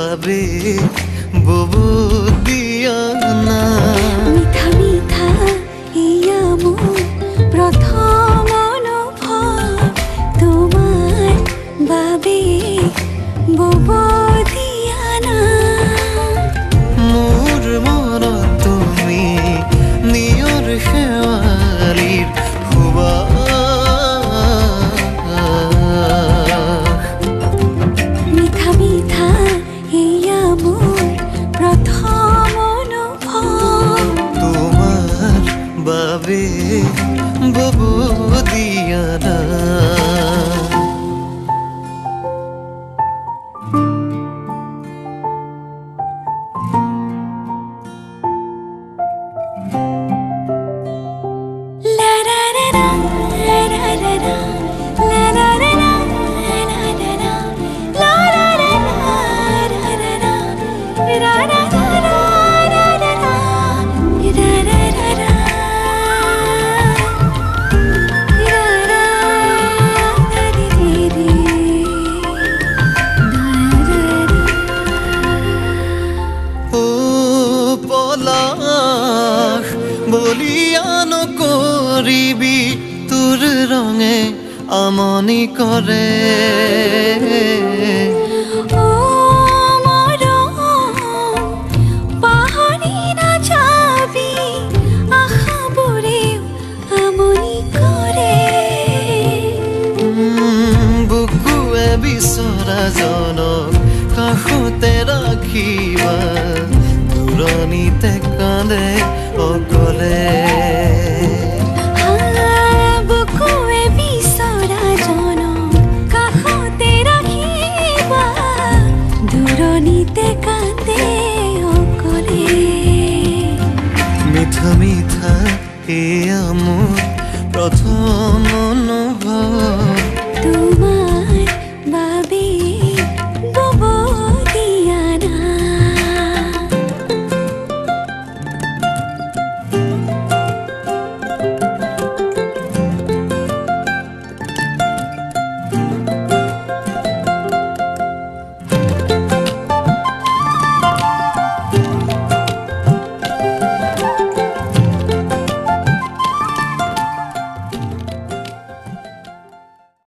বাবে বব দিয়া না মিঠা মিঠা ইয়া মোৰ প্ৰথম অনুভৱ তোমাৰ বাবে বব দিয়া না মোৰ মনত তুমি নিয়ৰ শেৱালিৰ মিঠা মিঠা ইয়া মোৰ প্ৰথম অনুভৱ তোমাৰ বাবে বব দিয়া না বলিয়ান কৰিবি তোৰ ৰঙে আমনি কৰে পাহৰি নাযাবি আশাবোৰেও আমনি কৰে বুকুৱে বিচৰা জনক কাষতে ৰাখিবা দূৰণিতে কান্দে অকলে